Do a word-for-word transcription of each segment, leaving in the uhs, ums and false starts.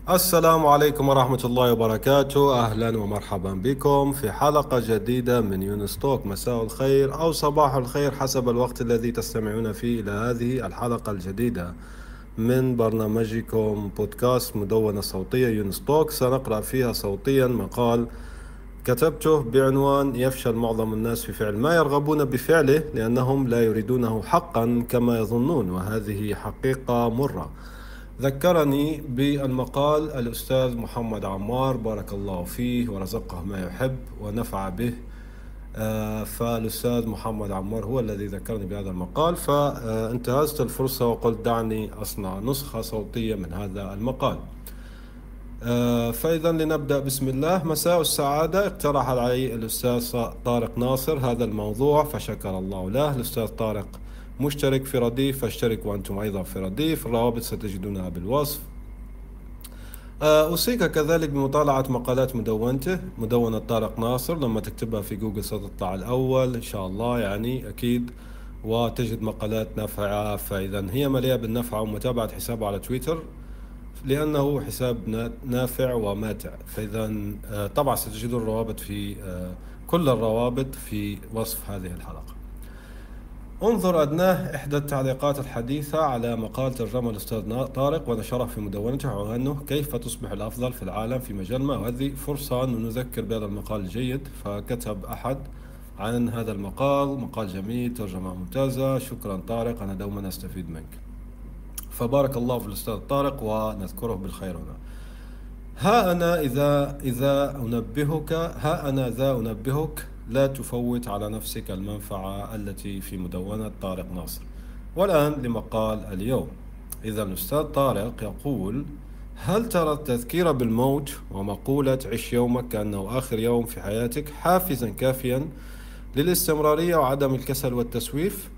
السلام عليكم ورحمة الله وبركاته. أهلا ومرحبا بكم في حلقة جديدة من يونس توك. مساء الخير أو صباح الخير حسب الوقت الذي تستمعون فيه إلى هذه الحلقة الجديدة من برنامجكم بودكاست مدونة صوتية يونس توك. سنقرأ فيها صوتيا مقال كتبته بعنوان: يفشل معظم الناس في فعل ما يرغبون بفعله لأنهم لا يريدونه حقا كما يظنون، وهذه حقيقة مرة. ذكرني بالمقال الأستاذ محمد عمار، بارك الله فيه ورزقه ما يحب ونفع به. آه، فالأستاذ محمد عمار هو الذي ذكرني بهذا المقال، فانتهزت الفرصة وقلت دعني أصنع نسخة صوتية من هذا المقال. آه، فإذا لنبدأ بسم الله. مساء السعادة. اقترح علي الأستاذ طارق ناصر هذا الموضوع فشكر الله له. الأستاذ طارق مشترك في رديف، فاشتركوا أنتم أيضا في رديف، الروابط ستجدونها بالوصف. أوصيك كذلك بمطالعة مقالات مدونته، مدونة طارق ناصر. لما تكتبها في جوجل ستطلع الأول إن شاء الله، يعني أكيد، وتجد مقالات نافعة. فإذا هي مليئة بالنفع، ومتابعة حسابه على تويتر لأنه حساب نافع وماتع. فإذا طبعا ستجدون الروابط في كل الروابط في وصف هذه الحلقة. انظر أدناه إحدى التعليقات الحديثة على مقال ترجمة الأستاذ طارق ونشرها في مدونته عنوانه: كيف تصبح الأفضل في العالم في مجال ما. وهذه فرصة أن نذكر بهذا المقال الجيد. فكتب أحد عن هذا المقال: مقال جميل، ترجمة ممتازة، شكرا طارق، أنا دوما أستفيد منك. فبارك الله في الأستاذ طارق ونذكره بالخير هنا. ها أنا إذا إذا أنبهك ها أنا ذا أنبهك لا تفوت على نفسك المنفعة التي في مدونة طارق ناصر. والآن لمقال اليوم. إذا الأستاذ طارق يقول: هل ترى التذكير بالموت ومقولة عش يومك كأنه آخر يوم في حياتك حافزا كافيا للاستمرارية وعدم الكسل والتسويف؟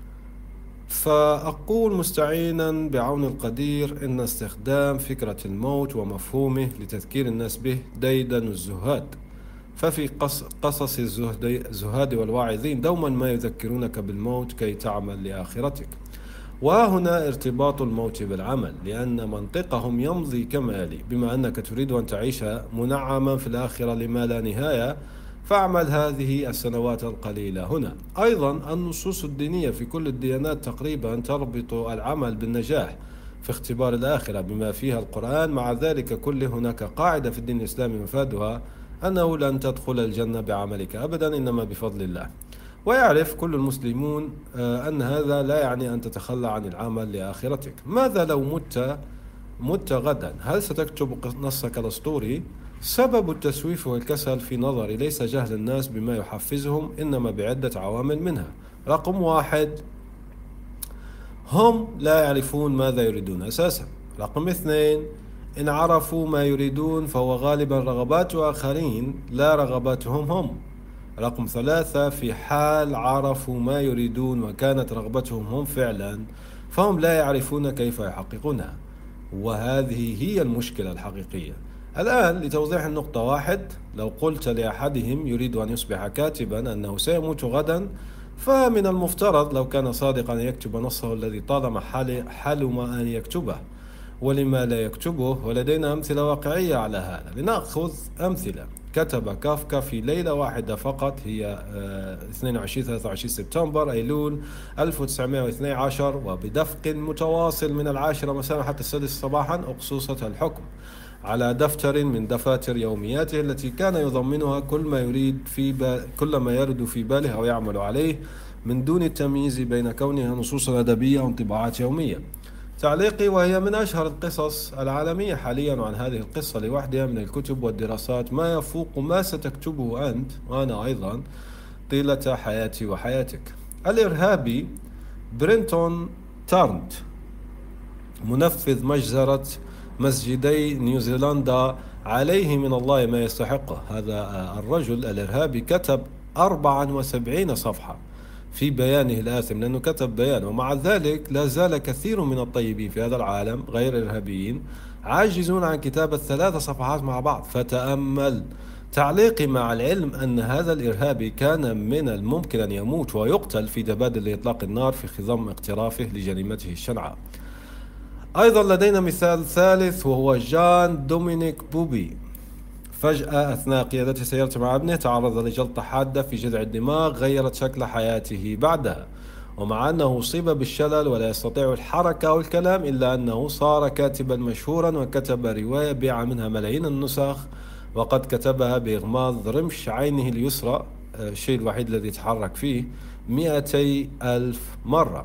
فأقول مستعينا بعون القدير إن استخدام فكرة الموت ومفهومه لتذكير الناس به ديدن الزهاد. ففي قصص الزهاد والواعظين دوما ما يذكرونك بالموت كي تعمل لآخرتك. وهنا ارتباط الموت بالعمل، لأن منطقهم يمضي كما يلي: بما أنك تريد أن تعيش منعما في الآخرة لما لا نهاية، فاعمل هذه السنوات القليلة هنا. أيضا النصوص الدينية في كل الديانات تقريبا تربط العمل بالنجاح في اختبار الآخرة بما فيها القرآن. مع ذلك كله هناك قاعدة في الدين الإسلامي مفادها أنه لن تدخل الجنة بعملك أبدا، إنما بفضل الله. ويعرف كل المسلمون أن هذا لا يعني أن تتخلى عن العمل لآخرتك. ماذا لو مت مت غدا؟ هل ستكتب نصك الأسطوري؟ سبب التسويف والكسل في نظري ليس جهل الناس بما يحفزهم، إنما بعدة عوامل. منها: رقم واحد، هم لا يعرفون ماذا يريدون أساسا. رقم اثنين، إن عرفوا ما يريدون فهو غالبا رغبات آخرين لا رغباتهم هم. رقم ثلاثة، في حال عرفوا ما يريدون وكانت رغبتهم هم فعلا، فهم لا يعرفون كيف يحققونها، وهذه هي المشكلة الحقيقية. الآن لتوضيح النقطة: واحد، لو قلت لأحدهم يريد أن يصبح كاتبا أنه سيموت غدا، فمن المفترض لو كان صادقا أن يكتب نصه الذي طالما حلم أن يكتبه. ولما لا يكتبه؟ ولدينا أمثلة واقعية على هذا. لنأخذ أمثلة. كتب كافكا في ليلة واحدة فقط، هي اثنين وعشرين ثلاثة وعشرين سبتمبر أيلول ألف وتسعمائة واثني عشر، وبدفق متواصل من العاشرة مساء حتى السادسة صباحا أقصوصة الحكم على دفتر من دفاتر يومياته التي كان يضمنها كل ما يريد في بال... كل ما يرد في باله أو يعمل عليه، من دون التمييز بين كونها نصوصا أدبية وانطباعات يومية. تعليقي: وهي من أشهر القصص العالمية حاليا، عن هذه القصة لوحدها من الكتب والدراسات ما يفوق ما ستكتبه أنت وأنا أيضا طيلة حياتي وحياتك. الإرهابي برينتون تارنت، منفذ مجزرة مسجدي نيوزيلندا، عليه من الله ما يستحقه. هذا الرجل الإرهابي كتب أربعة وسبعين صفحة في بيانه الآثم، لأنه كتب بيان، ومع ذلك لا زال كثير من الطيبين في هذا العالم غير إرهابيين عاجزون عن كتابة ثلاث صفحات مع بعض. فتأمل. تعليقي: مع العلم أن هذا الإرهابي كان من الممكن أن يموت ويقتل في تبادل إطلاق النار في خضم اقترافه لجريمته الشنعاء. أيضا لدينا مثال ثالث وهو جان دومينيك بوبي. فجأة أثناء قيادته سيارته مع ابنه تعرض لجلطة حادة في جذع الدماغ غيرت شكل حياته بعدها، ومع أنه أصيب بالشلل ولا يستطيع الحركة أو الكلام إلا أنه صار كاتبا مشهورا وكتب رواية بيع منها ملايين النسخ، وقد كتبها بإغماض رمش عينه اليسرى، الشيء الوحيد الذي يتحرك فيه، مئتي ألف مرة.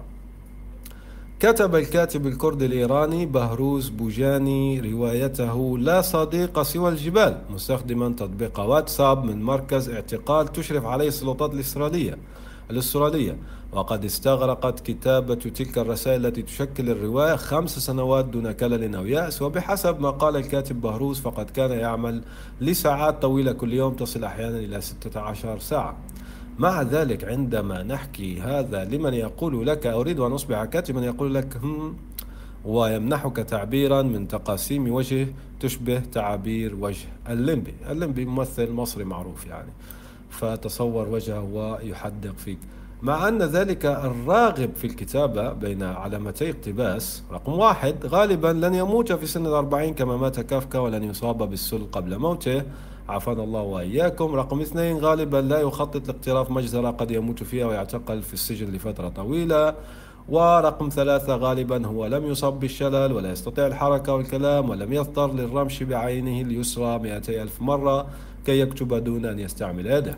كتب الكاتب الكردي الإيراني بهروز بوجاني روايته لا صديق سوى الجبال مستخدما تطبيق واتساب من مركز اعتقال تشرف عليه السلطات الإسرائيلية الأسترالية، وقد استغرقت كتابة تلك الرسائل التي تشكل الرواية خمس سنوات دون كلل أو يأس. وبحسب ما قال الكاتب بهروز فقد كان يعمل لساعات طويلة كل يوم تصل أحيانا إلى ستة عشر ساعة. مع ذلك عندما نحكي هذا لمن يقول لك أريد أن أصبح كاتبا يقول لك هم، ويمنحك تعبيرا من تقاسيم وجه تشبه تعابير وجه الليمبي. الليمبي ممثل مصري معروف يعني، فتصور وجهه ويحدق فيك. مع أن ذلك الراغب في الكتابة بين علامتي اقتباس، رقم واحد غالبا لن يموت في سن الأربعين كما مات كافكا، ولن يصاب بالسل قبل موته عافانا الله وإياكم. رقم اثنين غالبا لا يخطط لاقتراف مجزرة قد يموت فيها ويعتقل في السجن لفترة طويلة. ورقم ثلاثة غالبا هو لم يصب بالشلل ولا يستطيع الحركة والكلام ولم يضطر للرمش بعينه اليسرى مئتي ألف مرة كي يكتب دون أن يستعمل يده.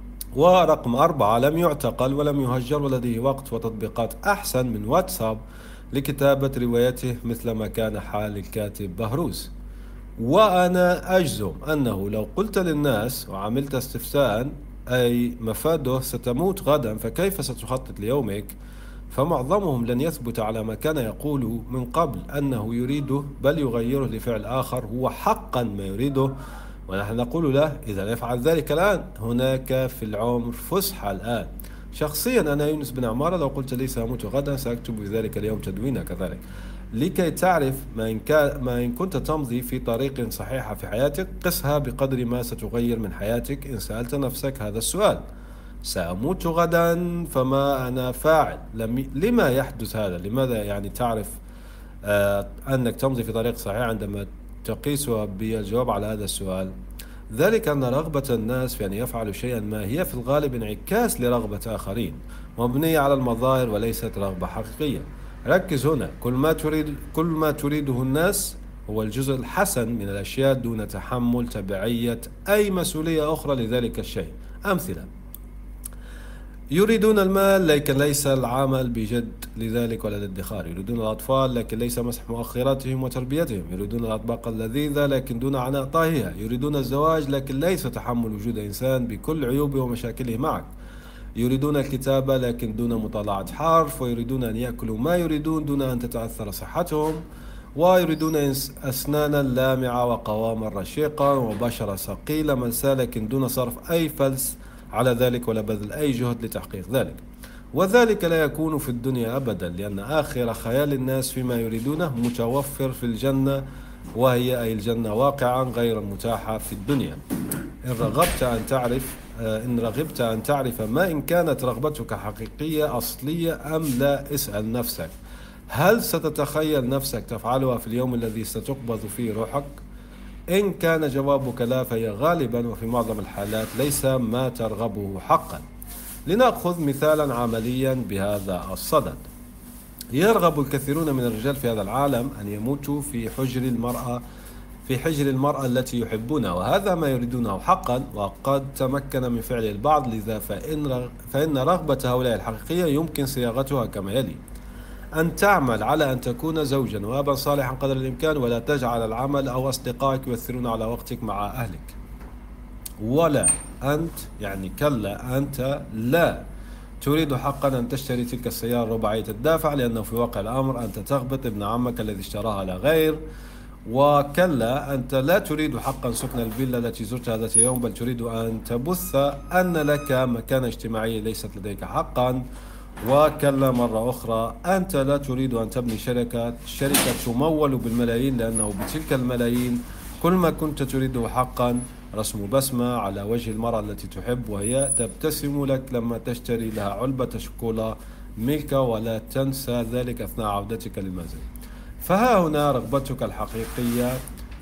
ورقم أربعة لم يعتقل ولم يهجر ولديه وقت وتطبيقات أحسن من واتساب لكتابة روايته مثل ما كان حال الكاتب بهروز. وأنا أجزم أنه لو قلت للناس وعملت استفتاء أي مفاده ستموت غدا فكيف ستخطط ليومك، فمعظمهم لن يثبت على ما كان يقول من قبل أنه يريده، بل يغيره لفعل آخر هو حقا ما يريده، ونحن نقول له إذا يفعل ذلك الآن هناك في العمر فسحة الآن. شخصيا أنا يونس بن عمارة لو قلت لي سأموت غدا سأكتب بذلك اليوم تدوينة كذلك، لكي تعرف ما إن, كان ما إن كنت تمضي في طريق صحيحة في حياتك قسها بقدر ما ستغير من حياتك إن سألت نفسك هذا السؤال: سأموت غدا فما أنا فاعل؟ لما يحدث هذا؟ لماذا يعني تعرف آه أنك تمضي في طريق صحيح عندما تقيسها بالجواب على هذا السؤال؟ ذلك أن رغبة الناس في أن يفعلوا شيئا ما هي في الغالب انعكاس لرغبة آخرين مبنية على المظاهر وليست رغبة حقيقية. ركز هنا، كل ما تريد كل ما تريده الناس هو الجزء الحسن من الأشياء دون تحمل تبعية أي مسؤولية أخرى لذلك الشيء. أمثلة: يريدون المال لكن ليس العمل بجد لذلك ولا الادخار. يريدون الأطفال لكن ليس مسح مؤخراتهم وتربيتهم. يريدون الأطباق اللذيذة لكن دون عناء طهيها. يريدون الزواج لكن ليس تحمل وجود إنسان بكل عيوبه ومشاكله معك. يريدون الكتابة لكن دون مطالعة حرف. ويريدون أن يأكلوا ما يريدون دون أن تتأثر صحتهم. ويريدون أسنانا لامعة وقواما رشيقا وبشرة ثقيلة ملساء لكن دون صرف أي فلس على ذلك ولا بذل أي جهد لتحقيق ذلك. وذلك لا يكون في الدنيا أبدا، لأن آخر خيال الناس فيما يريدونه متوفر في الجنة، وهي أي الجنة واقعا غير متاحة في الدنيا. إن رغبت أن تعرف إن رغبت أن تعرف ما إن كانت رغبتك حقيقية أصلية أم لا، اسأل نفسك: هل ستتخيل نفسك تفعلها في اليوم الذي ستقبض فيه روحك؟ إن كان جوابك لا فهي غالبا وفي معظم الحالات ليس ما ترغبه حقا. لنأخذ مثالا عمليا بهذا الصدد. يرغب الكثيرون من الرجال في هذا العالم أن يموتوا في حجر المرأة في حجر المرأة التي يحبونها، وهذا ما يريدونه حقا وقد تمكن من فعل البعض. لذا فإن, فإن رغبة هؤلاء الحقيقية يمكن صياغتها كما يلي: أن تعمل على أن تكون زوجا وأبا صالحا قدر الإمكان، ولا تجعل العمل أو أصدقائك يؤثرون على وقتك مع أهلك. ولا أنت يعني كلا أنت لا تريد حقا أن تشتري تلك السيارة رباعية الدافع، لأنه في واقع الأمر أنت تغبط ابن عمك الذي اشتراها لا غير. وكلا أنت لا تريد حقا سكن الفيلا التي زرتها ذات يوم، بل تريد أن تبث أن لك مكان اجتماعي ليست لديك حقا. وكلا مرة أخرى أنت لا تريد أن تبني شركة شركة تمول بالملايين، لأنه بتلك الملايين كل ما كنت تريده حقا رسم بسمة على وجه المرأة التي تحب، وهي تبتسم لك لما تشتري لها علبة شوكولا ميلكا، ولا تنسى ذلك أثناء عودتك للمنزل. فها هنا رغبتك الحقيقية،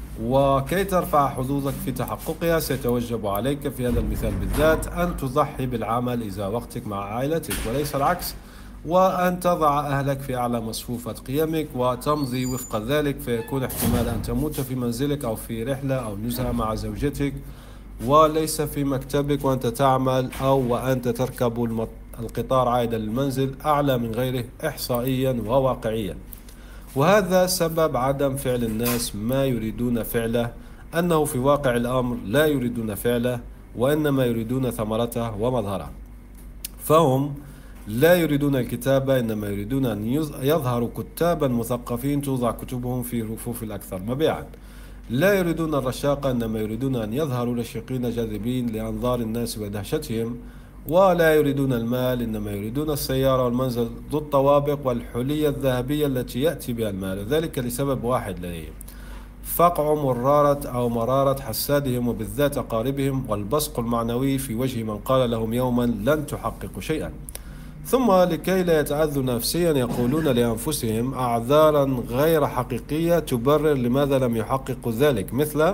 وكي ترفع حظوظك في تحققها سيتوجب عليك في هذا المثال بالذات أن تضحي بالعمل إزاء وقتك مع عائلتك وليس العكس، وأن تضع أهلك في أعلى مصفوفة قيمك وتمضي وفق ذلك، فيكون احتمال أن تموت في منزلك أو في رحلة أو نزهة مع زوجتك وليس في مكتبك وأنت تعمل، أو وأنت تركب القطار عائدا للمنزل أعلى من غيره إحصائيا وواقعيا. وهذا سبب عدم فعل الناس ما يريدون فعله، أنه في واقع الأمر لا يريدون فعله وإنما يريدون ثمرته ومظهره. فهم لا يريدون الكتابة، إنما يريدون أن يظهروا كتابا مثقفين توضع كتبهم في رفوف الأكثر مبيعا. لا يريدون الرشاقة، إنما يريدون أن يظهروا رشيقين جاذبين لأنظار الناس ودهشتهم. ولا يريدون المال، إنما يريدون السيارة والمنزل ذو الطوابق والحلية الذهبية التي يأتي بها المال، وذلك لسبب واحد لديهم: فقع مرارة أو مرارة حسادهم وبالذات أقاربهم، والبصق المعنوي في وجه من قال لهم يوما لن تحققوا شيئا. ثم لكي لا يتأذوا نفسيا يقولون لأنفسهم أعذارا غير حقيقية تبرر لماذا لم يحققوا ذلك، مثل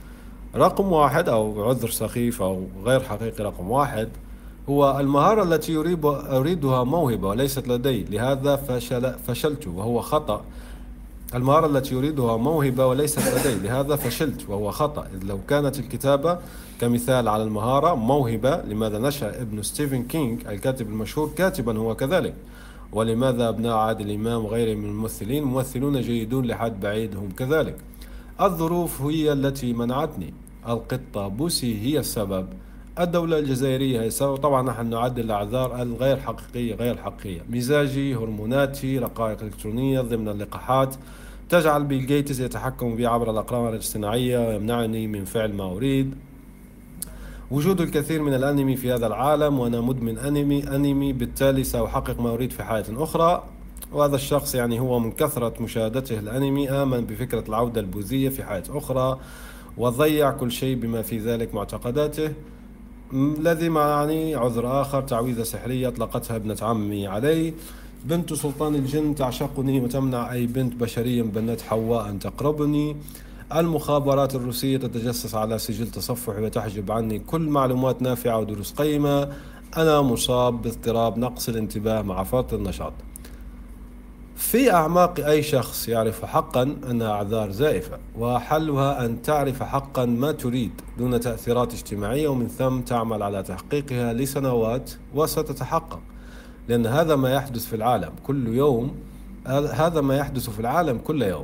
رقم واحد أو عذر سخيف أو غير حقيقي. رقم واحد هو المهارة التي أريدها موهبة وليست لدي لهذا فشل فشلت وهو خطأ. المهارة التي يريدها موهبة وليست لدي لهذا فشلت وهو خطأ، إذ لو كانت الكتابة كمثال على المهارة موهبة، لماذا نشأ ابن ستيفن كينغ الكاتب المشهور كاتبا هو كذلك؟ ولماذا أبناء عادل إمام وغيره من الممثلين ممثلون جيدون لحد بعيد هم كذلك؟ الظروف هي التي منعتني. القطة بوسي هي السبب. الدولة الجزائرية هي السبب. طبعا نحن نعدل الأعذار الغير حقيقية غير حقيقية: مزاجي، هرموناتي، رقائق إلكترونية ضمن اللقاحات تجعل بيل جيتس يتحكم بي عبر الأقمار الاصطناعية ويمنعني من فعل ما أريد. وجود الكثير من الأنمي في هذا العالم وأنا مدمن أنمي أنمي بالتالي سأحقق ما أريد في حياة أخرى. وهذا الشخص يعني هو من كثرة مشاهدته الأنمي آمن بفكرة العودة البوذية في حياة أخرى وضيع كل شيء بما في ذلك معتقداته، الذي معني عذر آخر: تعويذة سحرية أطلقتها ابنة عمي علي. بنت سلطان الجن تعشقني وتمنع أي بنت بشرية بنت حواء أن تقربني. المخابرات الروسية تتجسس على سجل تصفحي وتحجب عني كل معلومات نافعة ودروس قيمة. أنا مصاب باضطراب نقص الانتباه مع فرط النشاط. في أعماق أي شخص يعرف حقا أنها أعذار زائفة، وحلها أن تعرف حقا ما تريد دون تأثيرات اجتماعية، ومن ثم تعمل على تحقيقها لسنوات وستتحقق، لأن هذا ما يحدث في العالم كل يوم. هذا ما يحدث في العالم كل يوم.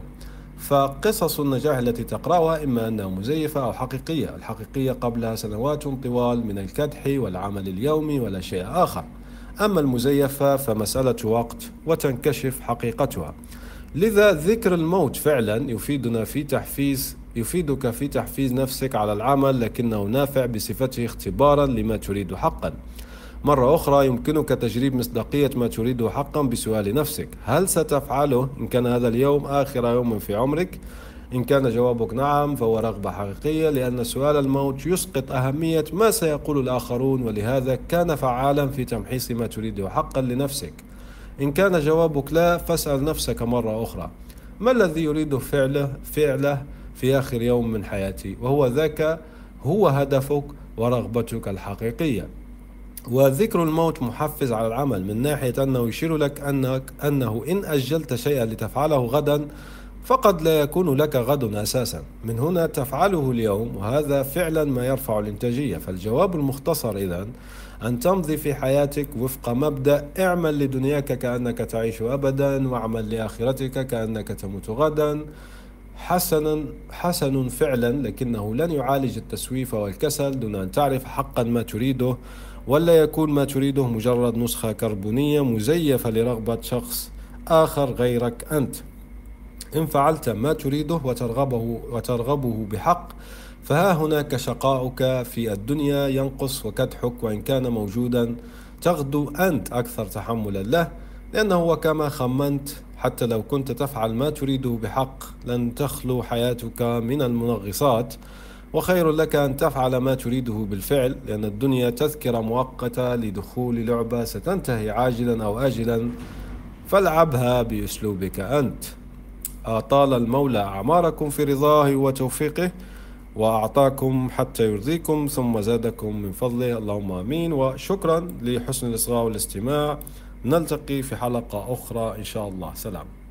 فقصص النجاح التي تقرأها إما أنها مزيفة أو حقيقية. الحقيقية قبلها سنوات طوال من الكدح والعمل اليومي ولا شيء آخر. أما المزيفة فمسألة وقت وتنكشف حقيقتها. لذا ذكر الموت فعلا يفيدنا في تحفيز يفيدك في تحفيز نفسك على العمل، لكنه نافع بصفته اختبارا لما تريد حقا. مرة أخرى يمكنك تجريب مصداقية ما تريده حقا بسؤال نفسك: هل ستفعله إن كان هذا اليوم آخر يوم في عمرك؟ إن كان جوابك نعم فهو رغبة حقيقية، لأن سؤال الموت يسقط أهمية ما سيقول الآخرون، ولهذا كان فعالا في تمحيص ما تريده حقا لنفسك. إن كان جوابك لا فاسأل نفسك مرة أخرى: ما الذي يريد فعله فعله في آخر يوم من حياتي؟ وهو ذاك هو هدفك ورغبتك الحقيقية. وذكر الموت محفز على العمل من ناحية أنه يشير لك أنك أنه إن أجلت شيئا لتفعله غدا فقد لا يكون لك غد أساسا، من هنا تفعله اليوم، وهذا فعلا ما يرفع الإنتاجية. فالجواب المختصر إذن أن تمضي في حياتك وفق مبدأ: اعمل لدنياك كأنك تعيش أبدا، واعمل لآخرتك كأنك تموت غدا. حسنا حسن فعلا، لكنه لن يعالج التسويف والكسل دون أن تعرف حقا ما تريده، ولا يكون ما تريده مجرد نسخة كربونية مزيفة لرغبة شخص آخر غيرك أنت. إن فعلت ما تريده وترغبه, وترغبه بحق، فها هناك شقاؤك في الدنيا ينقص وكدحك وإن كان موجودا تغدو أنت أكثر تحملا له، لأنه هو كما خمنت. حتى لو كنت تفعل ما تريده بحق لن تخلو حياتك من المنغصات، وخير لك أن تفعل ما تريده بالفعل، لأن الدنيا تذكرة مؤقتة لدخول لعبة ستنتهي عاجلا أو آجلا، فالعبها بأسلوبك أنت. أطال المولى أعماركم في رضاه وتوفيقه، وأعطاكم حتى يرضيكم ثم زادكم من فضله، اللهم آمين. وشكرا لحسن الإصغاء والاستماع، نلتقي في حلقة أخرى إن شاء الله. سلام.